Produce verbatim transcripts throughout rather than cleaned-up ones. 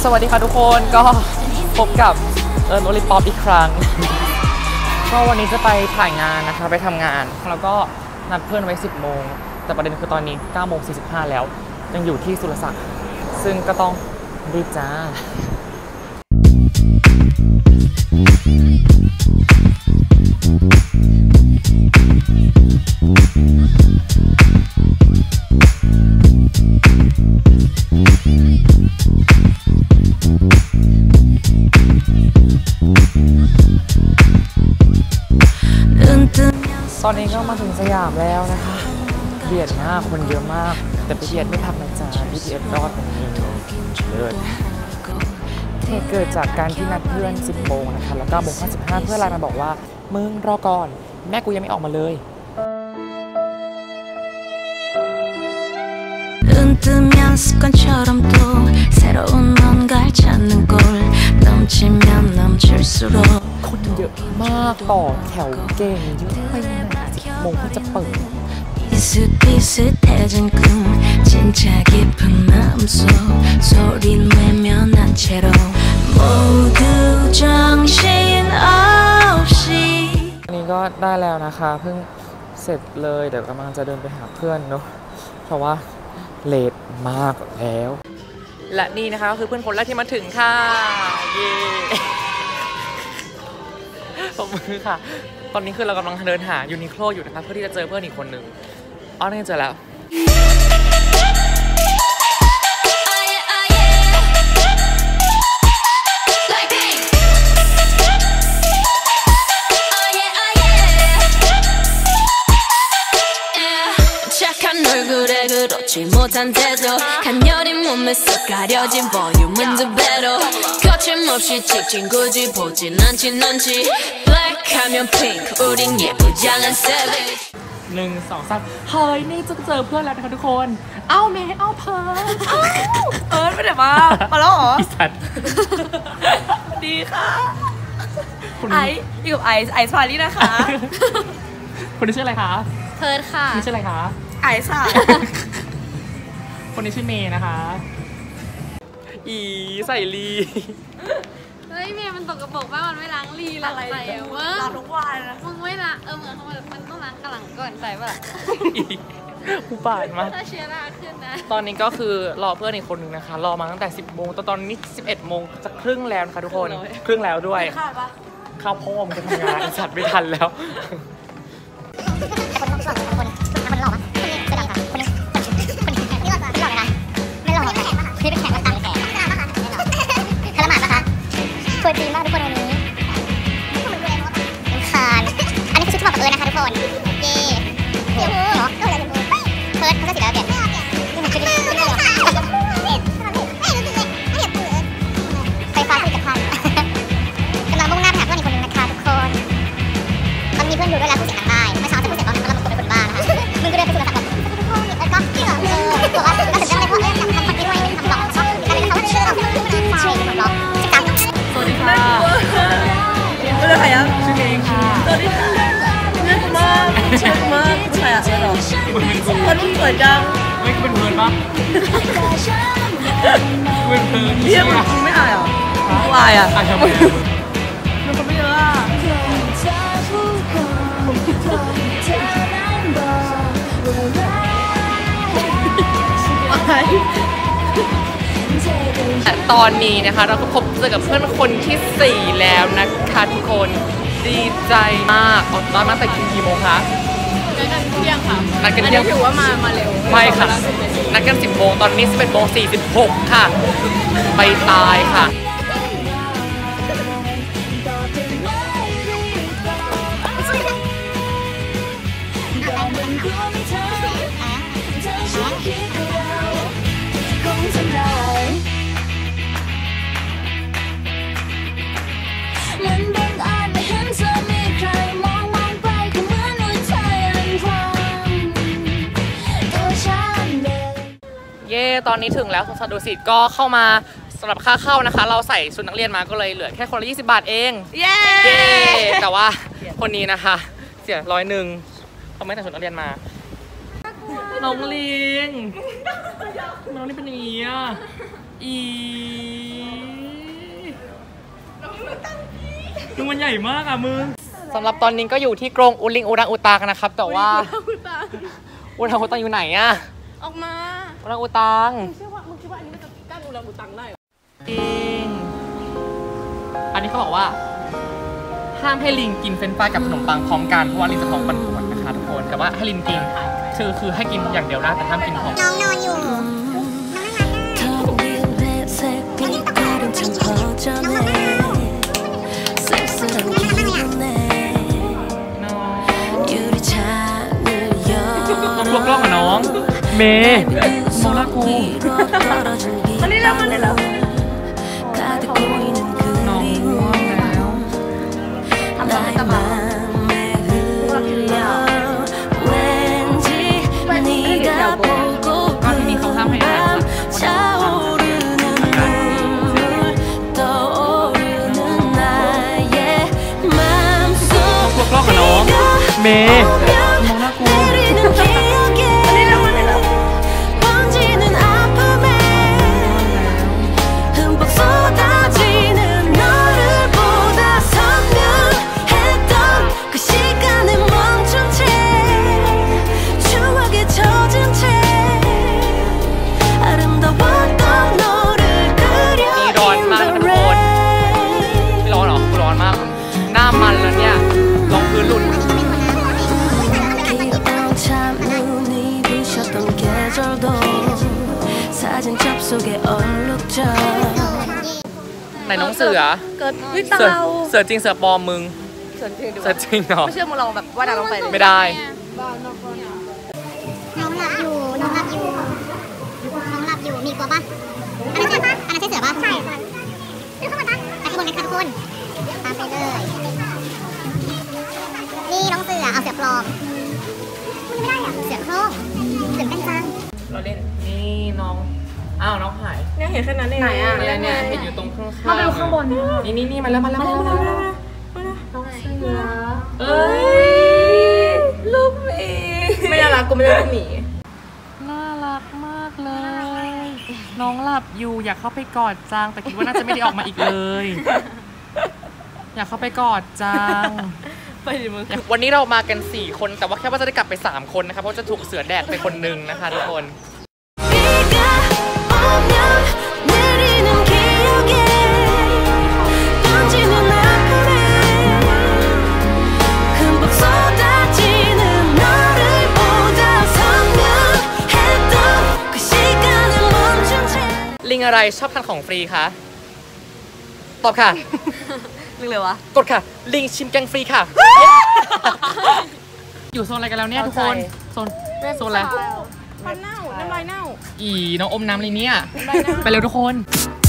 สวัสดีค่ะทุกคนก็พบกับเอิร์นโอลิปอปอีกครั้งก็วันนี้จะไปถ่ายงานนะคะไปทำงานแล้วก็นัดเพื่อนไว้สิบโมงแต่ประเด็นคือตอนนี้เก้าโมงสี่สิบห้าแล้วยังอยู่ที่สุรศักดิ์ซึ่งก็ต้องรีบจ้าตอนนี้ก็มาถึงสยามแล้วนะคะเบียดหน้าคนเยอะมากแต่พี่เบียดไม่ทักนะจ๊ะพี่เบียดรอดตรงนี้เลิศเหตุเกิดจากการที่นัดเพื่อนสิบโมงนะคะแล้วเก้าโมงห้าสิบห้าเพื่อนไลน์มาบอกว่ามึงรอก่อนแม่กูยังไม่ออกมาเลยคนเยอะมากต่อแถวเก่งเยอะไปไหนสิบโมงก็จะเปิดอันนี้ก็ได้แล้วนะคะเพิ่งเสร็จเลยเดี๋ยวกำลังจะเดินไปหาเพื่อนเนาะเพราะว่าเลทมากแล้วและนี่นะคะก็คือเพื่อนคนแรกที่มาถึงค่ะเย้ปรบมือค่ะตอนนี้คือเรากำลังเดินหายูนิโคลอยู่นะคะเพื่อที่จะเจอเพื่อนอีกคนหนึ่งอ๋อนี่เจอแล้วหนึ่งสองสามเฮ้ยนี่จะเจอเพื่อนแล้วนะคะทุกคนเอ้าเมย์เอ้าเพิร์ดเอิร์ธไม่ได้มามาแล้วเหรออีสัตว์ดีค่ะไอซ์อยู่กับไอซ์ไอซ์พาลี่นะคะคนนี้ชื่ออะไรคะเพิร์ดค่ะนี่ชื่ออะไรคะไอซ์ค่ะคนนี้ชื่อเมย์นะคะอีใส่ลีเฮ้ยเมย์มันตกกระบอกว่ามันไม่ล้างลีล้างใส่เว้ยล้างทุกวันนะมึงไม่ล้างเออเหมือนเขาแบบมันต้องล้างกระหลังก่อนใส่ป่ะกูปาดมากถ้าเชื้อราขึ้นนะตอนนี้ก็คือรอเพื่อนอีกคนนึงนะคะรอมาตั้งแต่สิบโมงตอนตอนนี้สิบเอ็ดโมงจะครึ่งแล้วนะคะทุกคนครึ่งแล้วด้วยข้าวพ่อมันจะทำงานสัตว์ไม่ทันแล้วตัวจริงมากทุกคนวันนี้เป็นคานอันนี้คือชุดที่เหมาะกับเอิร์ธนะคะทุกคนเย่เดี๋ยวเนาะเพิร์ดเขาจะสีแล้วเปลี่ยนนี่มันชุดนี้ชุดนี้เหรอไฟฟ้าผลิตภัณฑ์กำลังมุ่งหน้าไปหาเพื่อนอีกคนนึงนะคะทุกคนมันมีเพื่อนอยู่ด้วยแล้วผู้เสียงได้เมื่อเช้าจะพูดเสร็จตอนกำลังเป็นคนบ้านะคะมึงก็เดินไปสู่ระดับแบบทุกคนเออก็จริงเหรอเออบอกว่าก็ถึงจะอะไรเพราะเออทำคอนเทนต์ด้วยทำบล็อกชอบการเป็นเขาเชื่อเราไม่ได้ใช่ทำบล็อกสวัสดีค่ะไม่ได้ใครอ่ะชื่อเองค่ะสวัสดีค่ะเลือกมากเลือกมากใครอ่ะเออหรอคนนี้สวยจังไม่คือเป็นเพื่อนปะเป็นเพื่อนพี่มึงไม่อายเหรอวายอ่ะอายทำไมมันคนไม่เยอะอ่ะตอนนี้นะคะเราก็พบเจอกับเพื่อนคนที่สี่แล้วนะคะทุกคนดีใจมากออกตอนมาแต่กินกี่โมงคะนัดกันเที่ยงค่ะนัดกันเที่ยงถือว่ามามาเร็วไม่ค่ะนัดกันสิบโมงตอนนี้สิบเอ็ดโมงสี่สิบหกค่ะไปตายค่ะเย่ตอนนี้ถึงแล้วสวนสัตว์ดุสิตก็เข้ามาสำหรับค่าเข้านะคะเราใส่ชุดนักเรียนมาก็เลยเหลือแค่คนละยี่สิบบาทเองเย้แต่ว่าคนนี้นะคะเสียร้อยหนึ่งเขาไม่แต่ชุดนักเรียนมาน้องลิงน้องลิงเป็นอย่างนี้อ่ะอีดูมันใหญ่มากอ่ะมึงสำหรับตอนนี้ก็อยู่ที่กรงอุลิงอุรังอุตากันนะครับแต่ว่าอุรังอุตังอยู่ไหนอ่ะออกมาอุรังอุตังมึงคิดว่ามึงคิดว่าอันนี้มันจะกั้นอุรังอุตังได้จริงอันนี้เขาบอกว่าห้ามให้ลิงกินเฟรนช์ฟรายกับขนมปังพร้อมกันเพราะว่าลิงจะท้องปั่นป่วนนะคะทุกคนแต่ว่าให้ลิงกินคือคือให้กินอย่างเดียวนะแต่ห้ามกินของน้องนอนอยู่น้องพวกกล้องกับน้องเมย์มองหน้ากูมานี่แล้วมานี่แล้วน้องง่วงแล้วทำอะไรกันมาพวกเราคิดเนี่ยไม่ไม่ได้เดี๋ยวโบก็ทีนี้เขาห้ามให้อาหารพวกกล้องกับน้องเมย์มองหน้ากูมันแล้วเนี่ยลองพื้นหลุดไหนน้องเสือเกิดวิตาเราเสือจริงเสือปลอมมึงเสือจริงเสือจริงเหรอไม่เชื่อมึงลองแบบว่าดาลงไปไม่ได้น้องหลับอยู่น้องหลับอยู่น้องหลับอยู่มีกลัวปะอันนั้นใช่ปะอันนั้นใช่เสือปะใช่ค่ะดูข้างบนปะไปข้างบนกันค่ะทุกคนตามไปเลยนี่น้องเสือเอาเสือปลอมมันไม่ได้อะเสือโคร่งเสือเป็นจังเราเล่นนี่น้องอ้าวน้องหายเนี่ยเห็นแค่นั้นเองไหนอ่ะเนี่ยเนี่ยเห็นอยู่ตรงข้างๆมาดูข้างบนนี่นี่นี่มาแล้วมาแล้วมาแล้วน้องเสือเอ้ยลูกหมีไม่น่ารักกูไม่ได้ลูกหมีน่ารักมากเลยน้องหลับอยู่อยากเข้าไปกอดจังแต่คิดว่าน่าจะไม่ได้ออกมาอีกเลยอยากเข้าไปกอดจังไปดิมึงวันนี้เรามากันสี่คนแต่ว่าแค่ว่าจะได้กลับไปสามคนนะคะเพราะจะถูกเสือแดกไปคนนึงนะคะทุกคนลิงอะไรชอบทานของฟรีคะตอบค่ะลิงเลยวะกดค่ะลิงชิมแกงฟรีค่ะอยู่โซนอะไรกันแล้วเนี่ยทุกคนโซนโซนอะไรฟันเน่าน้ำลายเน่าอีน้องอมน้ำเลยเนี่ยไปเร็วทุกคน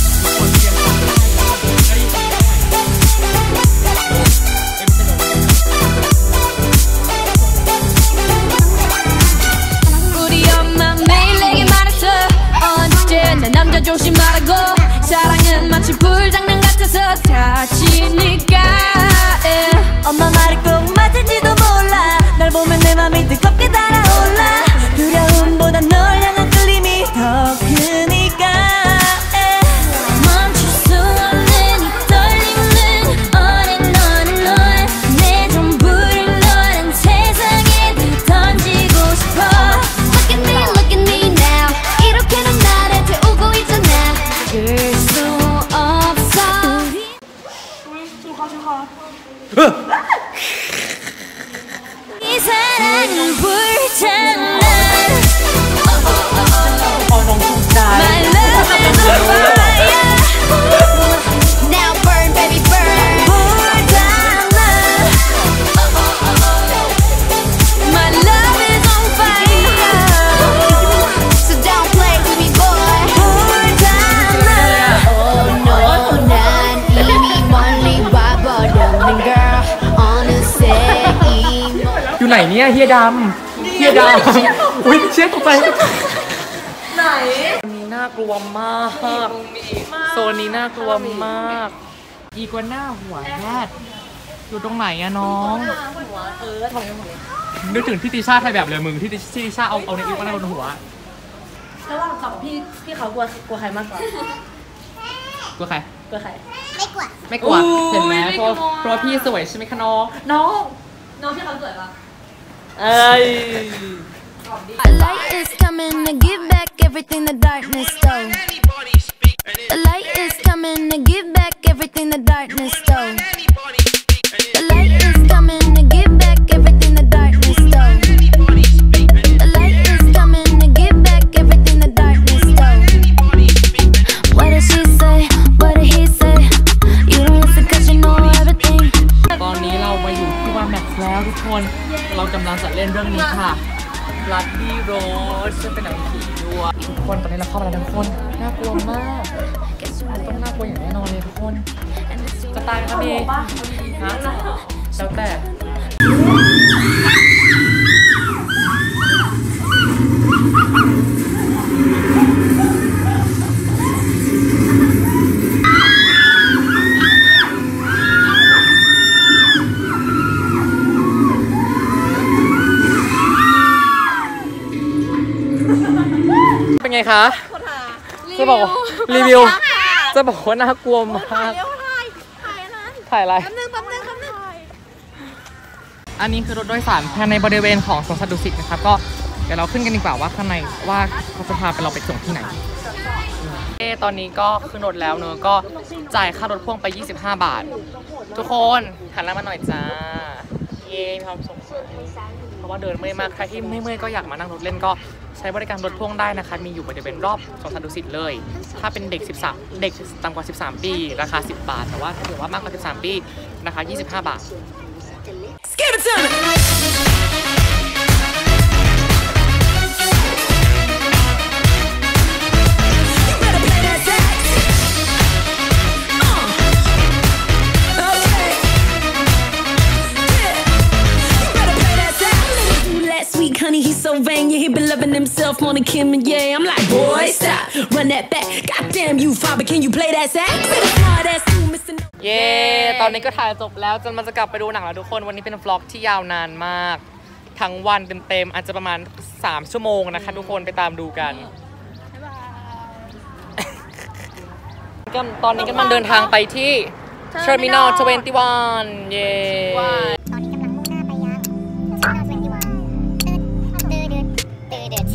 ไหนเนี่ยเฮียดำเฮียดำอุ้ยเชี่ยตกใจไหนโซนนี้น่ากลัวมากโซนนี้น่ากลัวมากอีกัวน่าหัวแรดอยู่ตรงไหนอะน้องหัวเออทำยังไงนึกถึงที่ติชาถ่ายแบบเลยมึงที่ติชาเอาเอาในอิวมานั่งบนหัวแล้วว่าสองพี่พี่เขากลัวกลัวใครมากกว่ากลัวใครกลัวใครไม่กลัวไม่กลัวเห็นไหมเพราะเพราะพี่สวยใช่ไหมคะน้องน้องน้องพี่เขาสวยปะเอ้ย The light is coming to give back everything the darkness stole. The light is coming to give back everything the darkness stole. The light is coming to give back everything the darkness stole. The light is coming to give back everything the darkness stole. What did she say? What did he say? You don't listen 'cause you know everything. ตอนนี้เรามาอยู่ที่ว่าแม็กซ์แล้วทุกคนเรากำลังจะเล่นเรื่องนี้ค่ะลัดดี้โรสซึ่งเป็นหนังผีด้วยทุกคนตอนนี้เราเข้ามาแล้วทุกคนน่ากลัวมากต้องน่ากลัวอย่างแน่นอนเลยทุกคนจะตายไหมคะพี่ฮะแล้วแต่เป็นไงคะจะบอกรีวิวจะบอกว่าน่ากลัวมากถ่ายอะไรแป๊บนึงแป๊บนึงแป๊บนึงอันนี้คือรถโดยสารภายในบริเวณของสวนสัตว์ดุสิตนะครับก็เดี๋ยวเราขึ้นกันดีกว่าว่าข้างในว่าเขาจะพาไปเราไปส่งที่ไหนเอตอนนี้ก็ขึ้นรถแล้วเนอะก็จ่ายค่ารถพ่วงไปยี่สิบห้าบาททุกคนหันหน้ามาหน่อยจ้าเย้มีความสุขเพราะว่าเดินเมื่อยมากใครที่ไม่เมื่อยก็อยากมานั่งรถเล่นก็ใช้บริการรถพ่วงได้นะคะมีอยู่บริเวณรอบสวนสัตว์ดุสิตเลยถ้าเป็นเด็กสิบสามเด็กต่ำกว่าสิบสามปีราคาสิบบาทแต่ว่าถ้าเกิดว่ามากกว่าสิบสามปีราคายี่สิบห้าบาท Honey, he's so vain, yeah, he been loving himself more than Kim and yeah. I'm like, boy, stop, run that back. Goddamn you, father, can you play that sax? Smart ass, you missing. เย้ตอนนี้ก็ถ่ายจบแล้วจนมันจะกลับไปดูหนังแล้วทุกคนวันนี้เป็นวล็อกที่ยาวนานมากทั้งวันเต็มๆอาจจะประมาณสามชั่วโมงนะคะทุกคนไปตามดูกันก็ตอนนี้กำลังเดินทางไปที่ Terminal ทเวนตี้วัน เย้ตอนนี้กำลังมุ่งหน้าไปยังเทอร์มินอลทเวนตี้วันเดินเดินเดินเดิน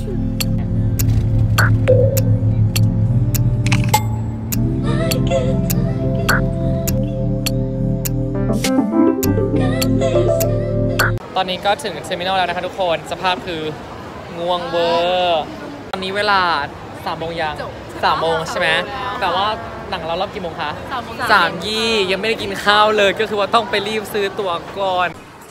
ตอนนี้ก็ถึงเทอร์มินอลแล้วนะคะทุกคนสภาพคือง่วงเวอร์ตอนนี้เวลาสามโมงยังสามโมงใช่ไหมแต่ว่าหนังเรารอบกี่โมงคะสามยี่ยังไม่ได้กินข้าวเลยก็คือว่าต้องไปรีบซื้อตั๋วก่อน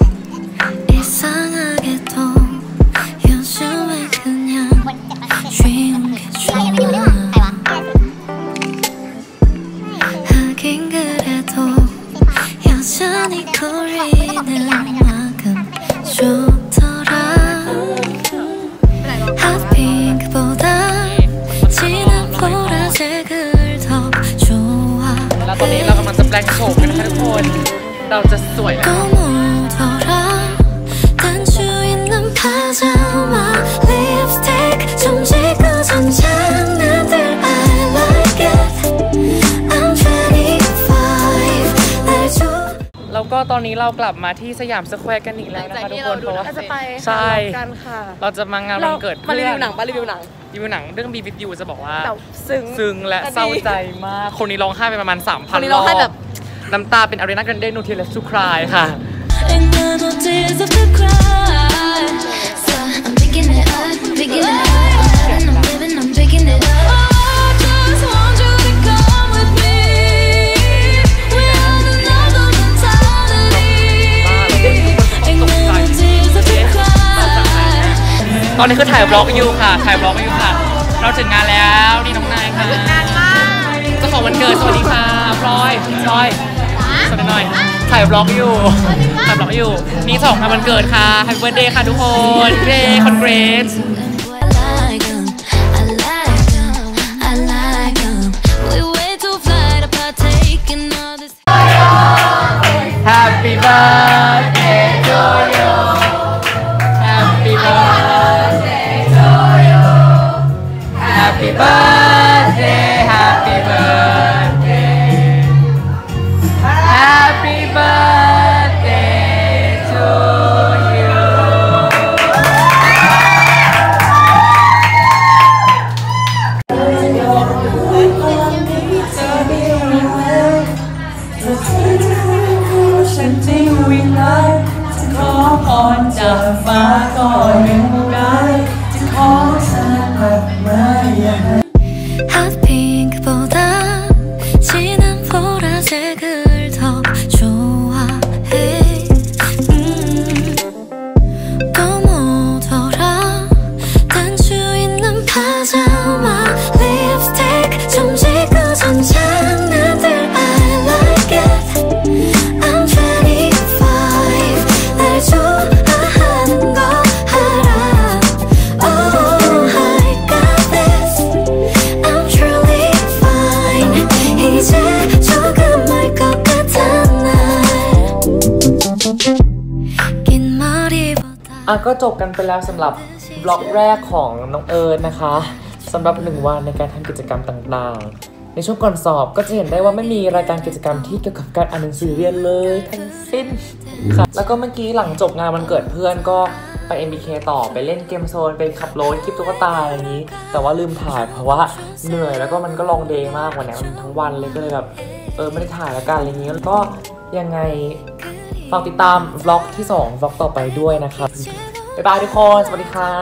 แล้วตอนนี้เรากำลังจะแปลงโฉมกันนะคะทุกคนเราจะสวยแล้วแล้วก็ตอนนี้เรากลับมาที่สยามสแควร์กันอีกแล้วนะคะทุกคนเพราะว่าใช่เราจะมางานวันเกิดเพื่อนมารีวิวหนังมารีวิวหนังรีวิวหนังเรื่อง Be With You จะบอกว่าซึ้งซึ้งและเศร้าใจมากคนนี้ร้องไห้ไปประมาณ สามพัน รอบน้ำตาเป็น Ariana Grande No Tears Left to Cry ค่ะตอนนี้คือถ่ายบล็อกอยู่ค่ะถ่ายบล็อกอยู่ค่ะเราถึงงานแล้วนี่น้องนายค่ะถึงงานมากเจ้าของวันเกิดสวัสดีค่ะพลอยพลอยสวัสดีหน่อยถ่ายบล็อกอยู่ถ่ายบล็อกอยู่มีสองงานวันเกิดค่ะแฮปปี้เบิร์ธเดย์ค่ะทุกคนเย้คอนเกรส Happy birthday birthday Happy birthday Happy birthday to you ฉันจะวิ่งไล่จะขอพรจากฟ้าก็ยังได้จะขอสักแบบไหน 핫핑크보다 진한 보라색을 더 좋아해 음, 너무더라 단추 있는 파자마 립스틱 좀 지고선 장난들 I like it I'm twenty-five 날 좋아하는 거 알아 Oh I got this I'm truly fine 이제 조금 말 것 같아 날긴 머리보다 อ่ะก็จบกันไปแล้วสำหรับบล็อกแรกของน้องเอิร์ธนะคะสำหรับหนึ่งวันในการทำกิจกรรมต่างๆในช่วงก่อนสอบก็จะเห็นได้ว่าไม่มีรายการกิจกรรมที่เกี่ยวกับการอ่านหนังสือเรียนเลยทั้งสิ้นค่ะแล้วก็เมื่อกี้หลังจบงานวันเกิดเพื่อนก็ไป เอ็ม บี เค ต่อไปเล่นเกมโซนไปขับรถคลิปตุ๊กตาอย่างนี้แต่ว่าลืมถ่ายเพราะว่าเหนื่อยแล้วก็มันก็ลองเดย์มากวันนี้มันทั้งวันเลยก็เลยแบบเออไม่ได้ถ่ายแล้วกันอะไรอย่างนี้แล้วก็ยังไงฝากติดตามบล็อกที่สองบล็อกต่อไปด้วยนะครับบ๊ายบายทุกคนสวัสดีค่ะ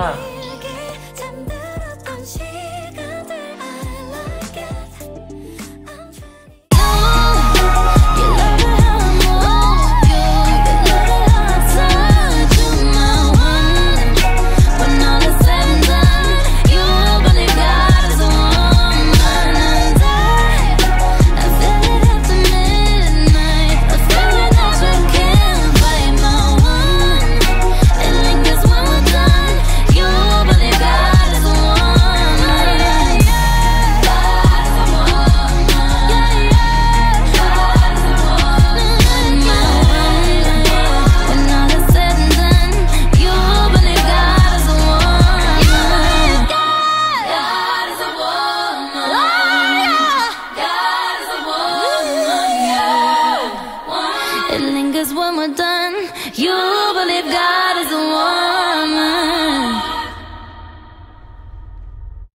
It lingers when we're done. You believe God is the one.